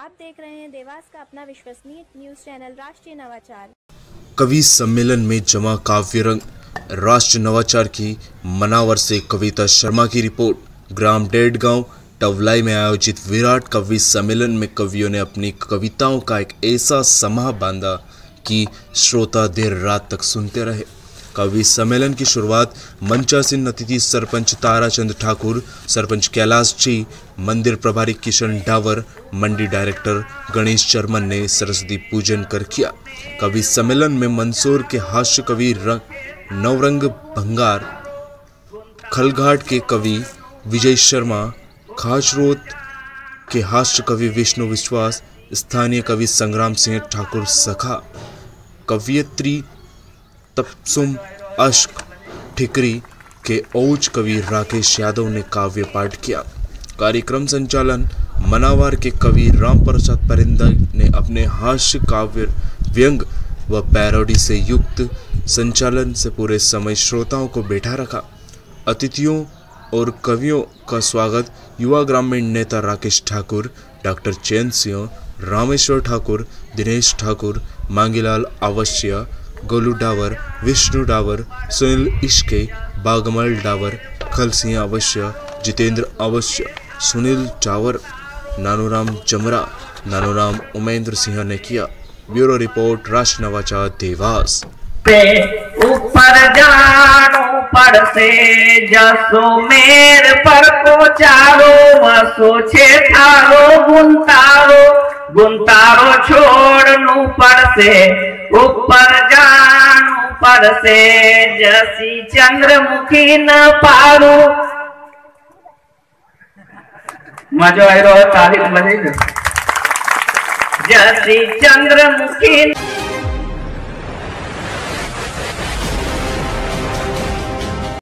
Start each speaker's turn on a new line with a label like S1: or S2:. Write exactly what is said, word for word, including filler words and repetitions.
S1: आप देख रहे हैं देवास का अपना विश्वसनीय न्यूज चैनल राष्ट्रीय नवाचार।
S2: कवि सम्मेलन में जमा काव्य रंग, राष्ट्रीय नवाचार की मनावर से कविता शर्मा की रिपोर्ट। ग्राम डेढ़गांव टवलाई में आयोजित विराट कवि सम्मेलन में कवियों ने अपनी कविताओं का एक ऐसा समाह बांधा कि श्रोता देर रात तक सुनते रहे। कवि सम्मेलन की शुरुआत मंचासीन अतिथि सरपंच ताराचंद ठाकुर, सरपंच कैलाश जी, मंदिर प्रभारी किशन डावर, मंडी डायरेक्टर गणेश चर्मन ने सरस्वती पूजन कर किया। कवि सम्मेलन में मंदसौर के हास्य कवि नवरंग भंगार, खलघाट के कवि विजय शर्मा, खाचरोत के हास्य कवि विष्णु विश्वास, स्थानीय कवि संग्राम सिंह ठाकुर सखा, कवियत्री तपसुम अश्क ठिकरी के औज कवि राकेश यादव ने काव्य पाठ किया। कार्यक्रम संचालन मनावार के कवि राम प्रसाद परिंदा ने अपने हास्य काव्य व्यंग व पैरोडी से युक्त संचालन से पूरे समय श्रोताओं को बैठा रखा। अतिथियों और कवियों का स्वागत युवा ग्रामीण नेता राकेश ठाकुर, डॉक्टर चैन सिंह, रामेश्वर ठाकुर, दिनेश ठाकुर, मांगीलाल अवश्य, गोलू डावर, विष्णु डावर, सुनील इश्के, बागमल डावर, खल सिंह अवश्य, जितेंद्र अवश्य, सुनील चावर, नानूराम जमरा, नानूराम उमेंद्र सिंह ने किया। ब्यूरो रिपोर्ट, राष्ट्रीय नवाचार, देवास।
S3: ऊपर जानो पर से जसो मेर पर को चारो वसो छे थारो गुंतारो गुंतारो छोड़नु पर से ऊपर जानु पर से जसी चंद्रमुखी न पारू। मजा आयो तारीफ बजे जसी चंद्रमुखी।